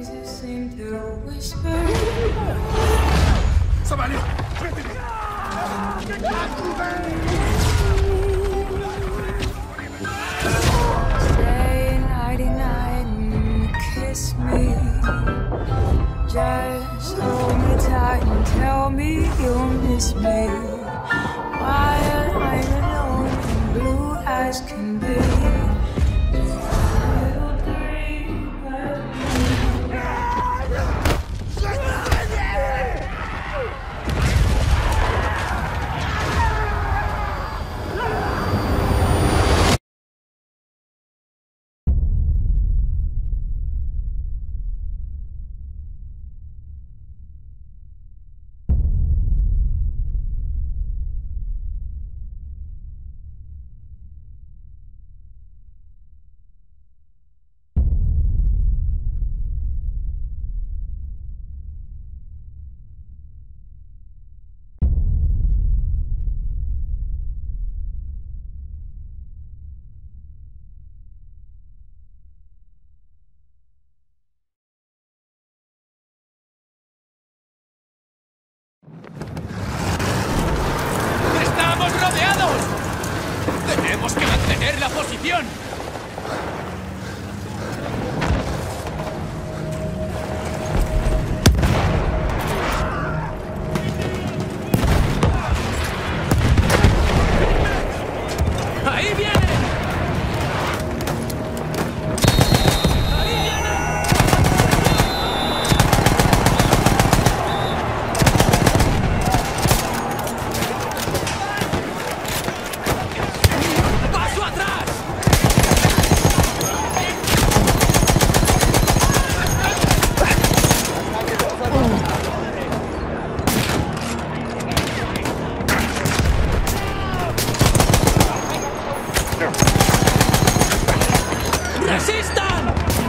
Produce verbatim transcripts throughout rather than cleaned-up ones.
Somali! Stay nighty night and kiss me. Just hold me tight and tell me you'll miss me. While I'm alone and blue as can be. Little dream of me. ¡Estamos rodeados! ¡Tenemos que mantener la posición! ¡Ahí vienen! ¡Ahí vienen! ¡Paso atrás! ¡Resistan!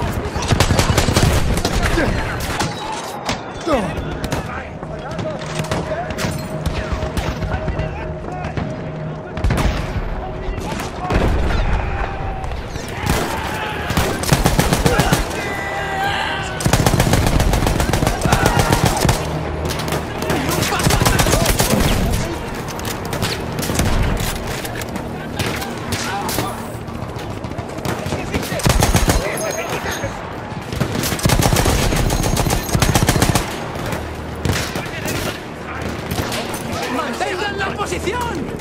¡Mantengan la posición!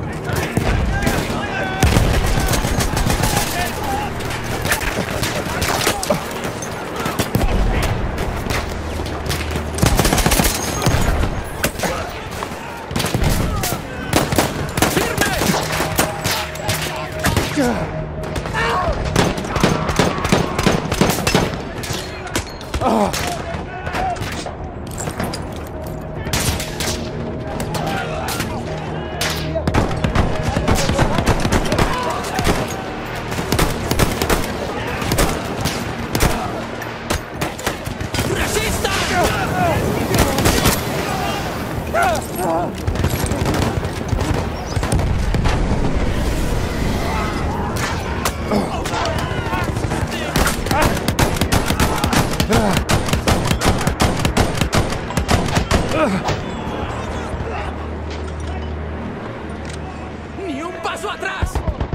¡Ni un paso atrás!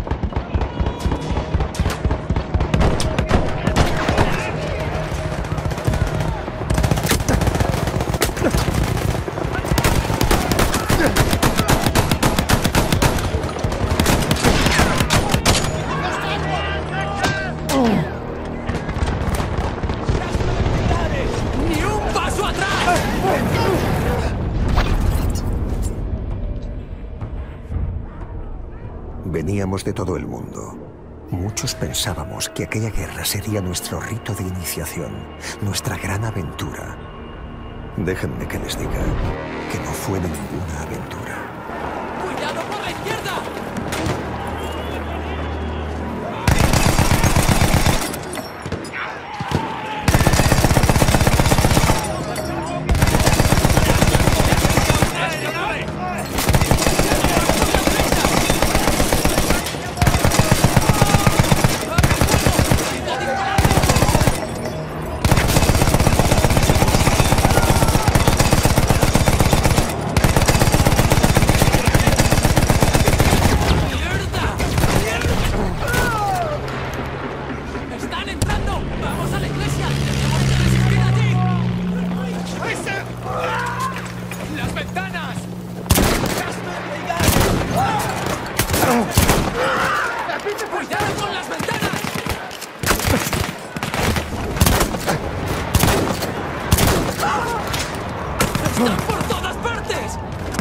¡Ni un paso atrás! Veníamos de todo el mundo. Muchos pensábamos que aquella guerra sería nuestro rito de iniciación, nuestra gran aventura. Déjenme que les diga que no fue ninguna aventura. ¡Cuidado por la izquierda! ¡Vamos a la iglesia! ¡Tenemos que resistir allí! ¡Las ventanas! ¡Cuidado con las ventanas! ¡Están por todas partes!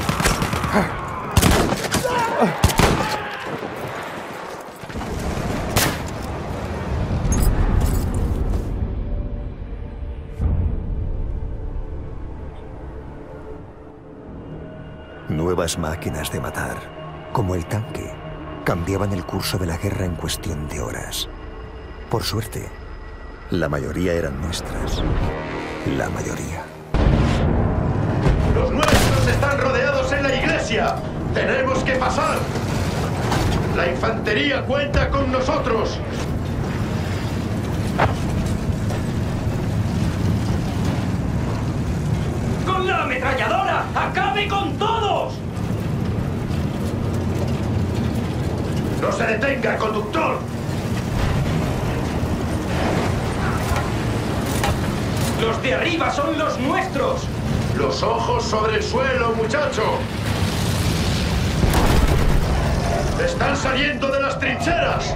Nuevas máquinas de matar, como el tanque, cambiaban el curso de la guerra en cuestión de horas. Por suerte, la mayoría eran nuestras. La mayoría. ¡Los nuestros están rodeados en la iglesia! ¡Tenemos que pasar! ¡La infantería cuenta con nosotros! ¡Con la ametralladora! ¡Acabe con todos! ¡No se detenga, conductor! ¡Los de arriba son los nuestros! ¡Los ojos sobre el suelo, muchacho! ¡Están saliendo de las trincheras!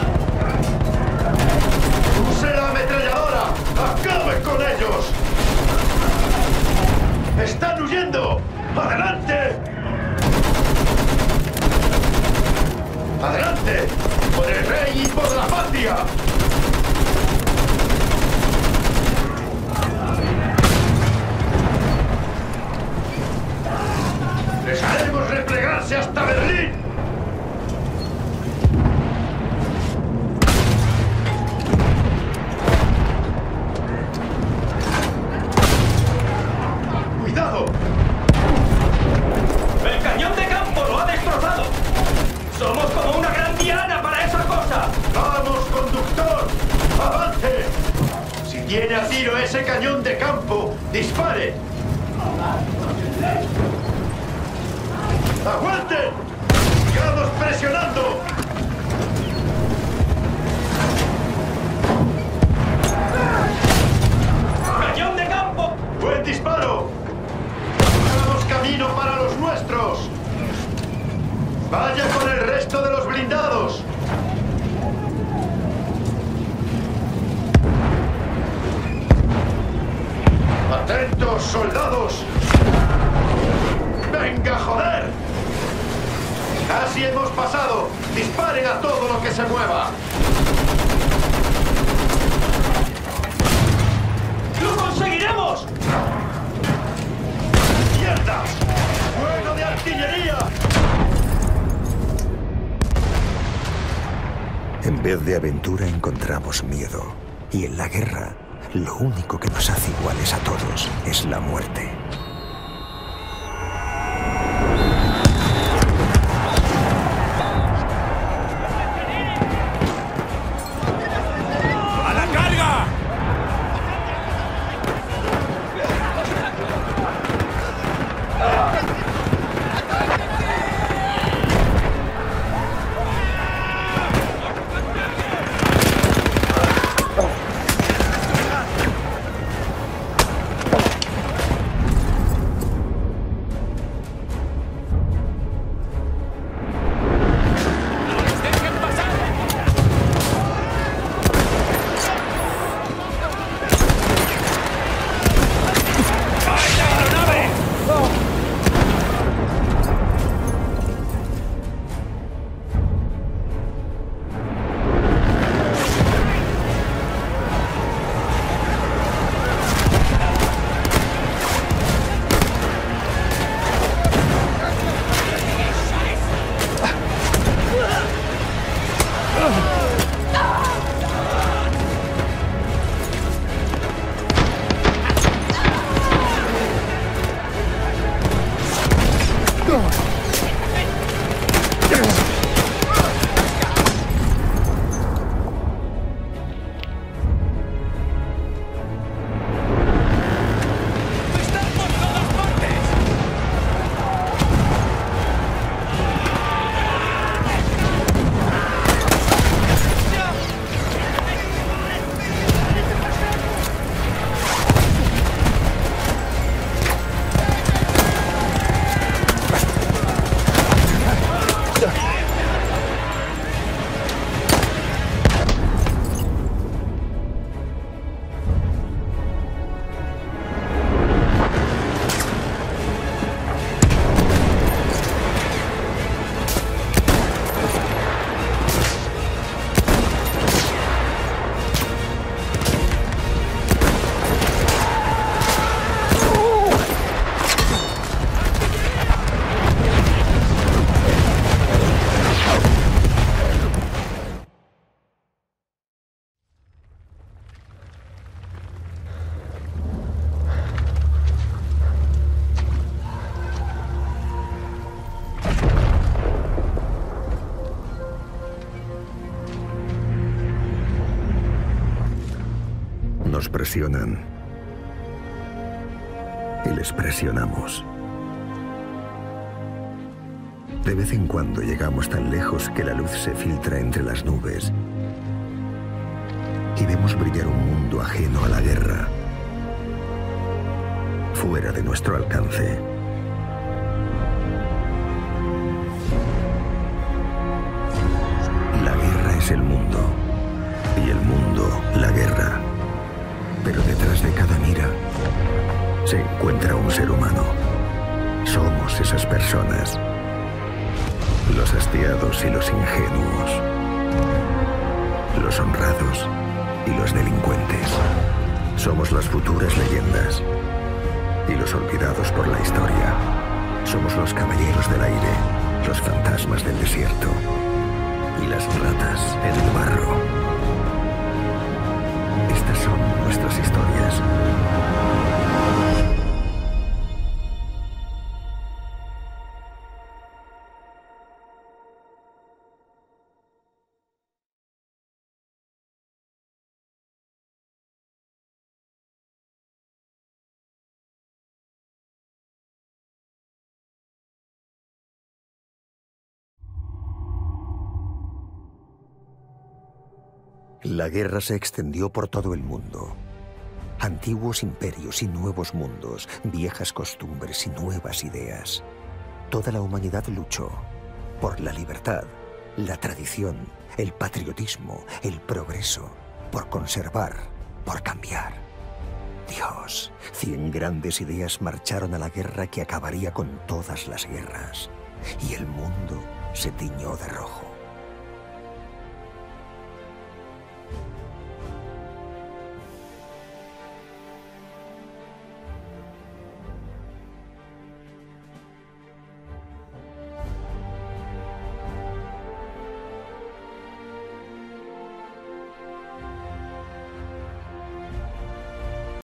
¡Use la ametralladora! ¡Acabe con ellos! ¡Están huyendo! ¡Adelante! ¡Adelante! ¡Por el rey y por la patria! ¡Les haremos replegarse hasta Berlín! ¡Cuidado! ¡El cañón de campo lo ha destrozado! ¡Somos como una gran diana para esa cosa! ¡Vamos, conductor! ¡Avance! Si tiene a tiro ese cañón de campo, dispare. ¡Aguanten! ¡Sigamos presionando! ¡Cañón de campo! ¡Buen disparo! ¡Hagamos camino para los nuestros! ¡Vaya con el resto de los blindados! ¡Atentos, soldados! ¡Venga, joder! ¡Casi hemos pasado! ¡Disparen a todo lo que se mueva! ¡Lo conseguiremos! ¡Mierda! ¡Fuego de artillería! En vez de aventura encontramos miedo. Y en la guerra, lo único que nos hace iguales a todos es la muerte. ¡A la carga! Nos presionan y les presionamos. De vez en cuando llegamos tan lejos que la luz se filtra entre las nubes y vemos brillar un mundo ajeno a la guerra, fuera de nuestro alcance. La guerra es el mundo y el mundo la guerra. Pero detrás de cada mira se encuentra un ser humano. Somos esas personas. Los hastiados y los ingenuos. Los honrados y los delincuentes. Somos las futuras leyendas y los olvidados por la historia. Somos los caballeros del aire, los fantasmas del desierto y las ratas en el barro. Estas son nuestras historias. La guerra se extendió por todo el mundo. Antiguos imperios y nuevos mundos, viejas costumbres y nuevas ideas. Toda la humanidad luchó por la libertad, la tradición, el patriotismo, el progreso, por conservar, por cambiar. Dios, cien grandes ideas marcharon a la guerra que acabaría con todas las guerras. Y el mundo se tiñó de rojo.